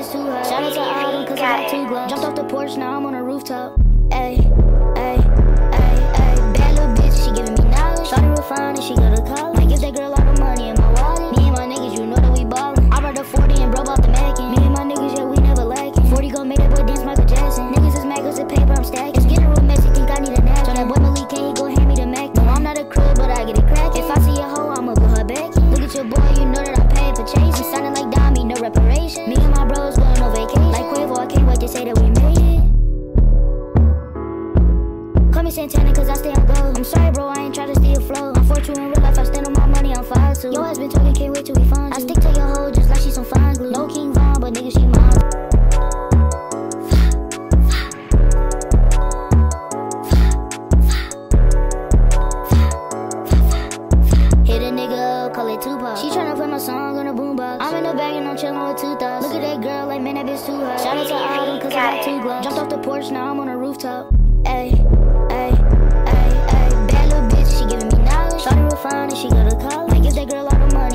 bitch too hot. Shout out to Autumn, cause I got 2 gloves. Jumped off the porch, now I'm on a rooftop. Ayy, ayy, ayy, ayy. Bad little bitch, she giving me knowledge. Shawty real fine and she go to college. I give that girl all the money in my wallet. Me and my niggas, you know that we ballin'. I brought the 40 and broke out the Mackin. Me and my niggas, yeah, we never lacking. 40 gon' make that boy dance Michael Jackson. Niggas is mad cause the paper I'm stacking. It's getting real messy, think I need a nap. So that boy Malik, can he go hand me the Mac? No, I'm not a crib, but I get it crackin'. If I see a hoe, I'ma put her back in. Look at your boy, you know that I'm paid for chasing. Sounding like Dami, no reparation. Me and my bros going on vacation. Like Quavo, I can't wait to say that we made it. Call me Santana cause I stay on go. I'm sorry bro, I ain't try to steal flow. I'm 4-2 in real life, I stand on my money, I'm 5-2. Yo ass been talking, can't wait till we find you. I stick to your hoe just like she's some fine glue. No King Von, but nigga she mine. Hit a nigga up, call it Tupac. She tryna play my song on a boombox. I'm in the bag and I'm chillin' with 2 thoughts. Look at that girl, like man that bitch too hot. Shout out to Autumn cause I got 2 gloves. Jumped off the porch, now I'm on a rooftop. Ayy, ayy, ayy, ayy. Bad little bitch, she giving me knowledge. Shawty real fine and she go to college. I give that girl all the money